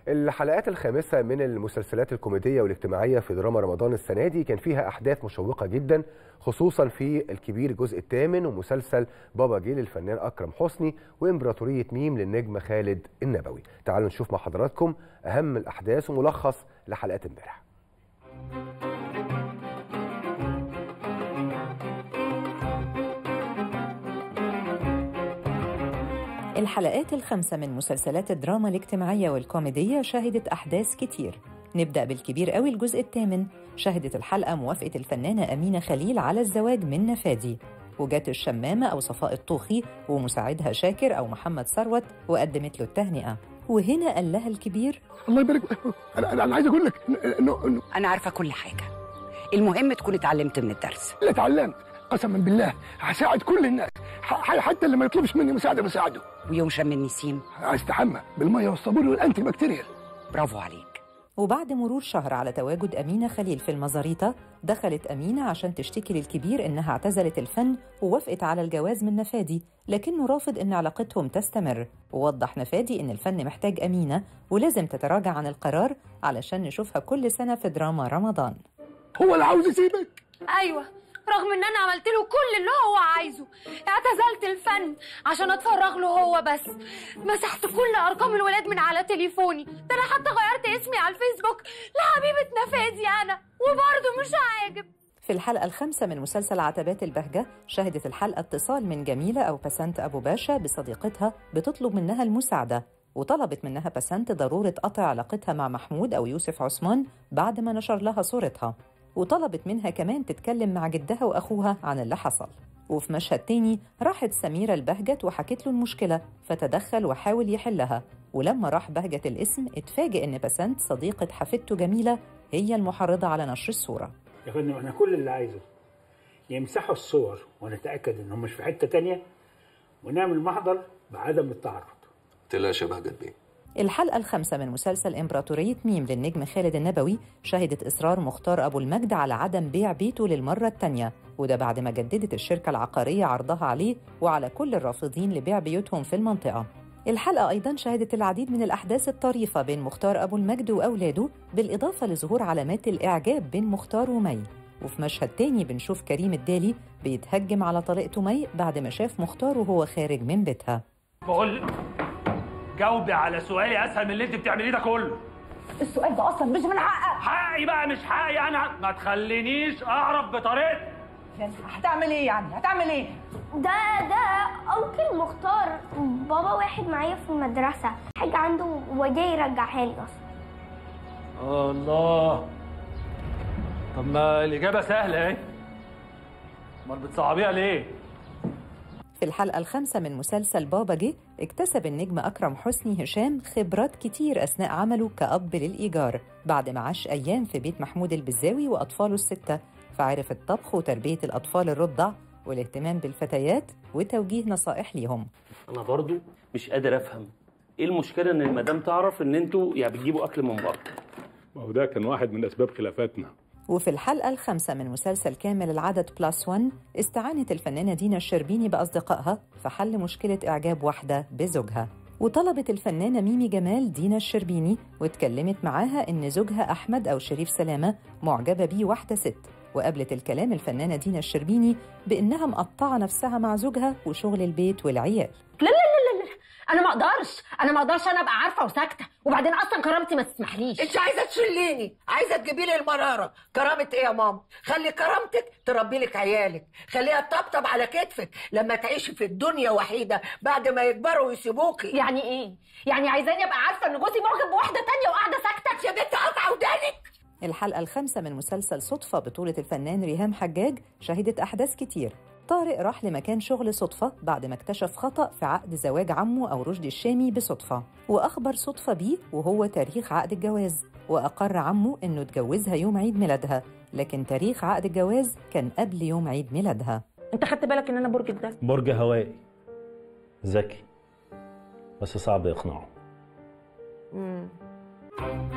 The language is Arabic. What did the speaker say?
الحلقات الخامسة من المسلسلات الكوميدية والاجتماعية في دراما رمضان السنة دي كان فيها أحداث مشوقة جدا، خصوصا في الكبير الجزء الثامن ومسلسل بابا جه للفنان أكرم حسني وإمبراطورية ميم للنجم خالد النبوي. تعالوا نشوف مع حضراتكم أهم الأحداث وملخص لحلقات امبارح. الحلقات الخمسة من مسلسلات الدراما الاجتماعية والكوميدية شهدت أحداث كتير. نبدأ بالكبير قوي الجزء الثامن. شهدت الحلقة موافقة الفنانة أمينة خليل على الزواج من نفادي، وجات الشمامة أو صفاء الطوخي ومساعدها شاكر أو محمد ثروت وقدمت له التهنئة. وهنا قال لها الكبير: الله يبارك. أنا عايز أقول لك إنه أنا عارفة كل حاجة، المهم تكون اتعلمت من الدرس. لا اتعلمت قسما بالله، هساعد كل الناس، حتى اللي ما يطلبش مني مساعده بساعده. ويوم شم النسيم استحمى بالميه والصابون والانتي بكتيريال. برافو عليك. وبعد مرور شهر على تواجد أمينة خليل في المزاريطة، دخلت أمينة عشان تشتكي للكبير إنها اعتزلت الفن ووافقت على الجواز من نفادي، لكنه رافض إن علاقتهم تستمر. ووضح نفادي إن الفن محتاج أمينة ولازم تتراجع عن القرار علشان نشوفها كل سنة في دراما رمضان. هو اللي عاوز يسيبك؟ أيوة، رغم ان انا عملت له كل اللي هو عايزه. اعتزلت الفن عشان اتفرغ له هو بس، مسحت كل ارقام الولاد من على تليفوني، ده انا حتى غيرت اسمي على الفيسبوك لحبيبه نفادي انا، وبرضه مش عاجب. في الحلقة الخامسة من مسلسل عتبات البهجة شهدت الحلقة اتصال من جميلة أو بسنت أبو باشا بصديقتها بتطلب منها المساعدة، وطلبت منها بسنت ضرورة قطع علاقتها مع محمود أو يوسف عثمان بعد ما نشر لها صورتها، وطلبت منها كمان تتكلم مع جدها وأخوها عن اللي حصل. وفي مشهد تاني راحت سميرة لبهجت وحكت له المشكلة، فتدخل وحاول يحلها. ولما راح بهجت الاسم اتفاجئ إن بسنت صديقة حفيدته جميلة هي المحرضة على نشر الصورة. يا فندم احنا كل اللي عايزه يمسحوا الصور ونتأكد إنهم مش في حتة تانية، ونعمل محضر بعدم التعرض. تلاش يا بهجت بيه. الحلقة الخامسة من مسلسل إمبراطورية ميم للنجم خالد النبوي شهدت إصرار مختار أبو المجد على عدم بيع بيته للمرة الثانية، وده بعد ما جددت الشركة العقارية عرضها عليه وعلى كل الرافضين لبيع بيوتهم في المنطقة. الحلقة أيضاً شهدت العديد من الأحداث الطريفة بين مختار أبو المجد وأولاده، بالإضافة لظهور علامات الإعجاب بين مختار ومي. وفي مشهد تاني بنشوف كريم الدالي بيتهجم على طليقته مي بعد ما شاف مختار وهو خارج من بيتها. بقول جاوبي على سؤالي اسهل من اللي انت بتعمليه ده كله. السؤال ده اصلا مش من حقك. حقي بقى مش حقي انا، ما تخلينيش اعرف بطريقتي. يعني هتعمل ايه؟ يعني هتعمل ايه؟ ده انكل مختار، بابا واحد معايا في المدرسه، حاجه عنده وجاي يرجعها لي اصلا. الله، طب ما الاجابه سهله اهي، امال بتصعبيها ليه؟ في الحلقة الخامسة من مسلسل بابا جه اكتسب النجم أكرم حسني هشام خبرات كتير أثناء عمله كأب للإيجار، بعد ما عاش أيام في بيت محمود البزاوي وأطفاله الستة، فعرف الطبخ وتربية الأطفال الرضع والاهتمام بالفتيات وتوجيه نصائح ليهم. أنا برضو مش قادر أفهم إيه المشكلة إن المدام تعرف إن أنتوا يعني بتجيبوا أكل من بره. ما هو ده كان واحد من أسباب خلافاتنا. وفي الحلقة الخامسة من مسلسل كامل العدد بلس 1 استعانت الفنانة دينا الشربيني بأصدقائها في حل مشكلة إعجاب واحدة بزوجها، وطلبت الفنانة ميمي جمال دينا الشربيني واتكلمت معاها إن زوجها أحمد أو شريف سلامة معجبة بيه واحدة ست، وقابلت الكلام الفنانة دينا الشربيني بإنها مقطعة نفسها مع زوجها وشغل البيت والعيال. لا لا لا لا، انا ما اقدرش انا ابقى عارفه وساكته، وبعدين اصلا كرامتي ما تسمحليش. انت عايزه تشليني، عايزه تجيبي لي المراره. كرامه ايه يا ماما؟ خلي كرامتك تربي لك عيالك، خليها تطبطب على كتفك لما تعيشي في الدنيا وحيده بعد ما يكبروا ويسيبوكي. يعني ايه؟ يعني عايزاني ابقى عارفه ان جوزي معجب بواحده تانية وقاعده ساكته؟ يا بنت قطعه ودانك. الحلقة الخامسة من مسلسل صدفة بطولة الفنان ريهام حجاج شهدت أحداث كتير. طارق راح لمكان شغل صدفة بعد ما اكتشف خطأ في عقد زواج عمه أو رشدي الشامي بصدفة، وأخبر صدفة بيه وهو تاريخ عقد الجواز، وأقر عمه إنه اتجوزها يوم عيد ميلادها، لكن تاريخ عقد الجواز كان قبل يوم عيد ميلادها. أنت خدت بالك إن أنا برج الدلو؟ برج هوائي ذكي بس صعب يقنعه.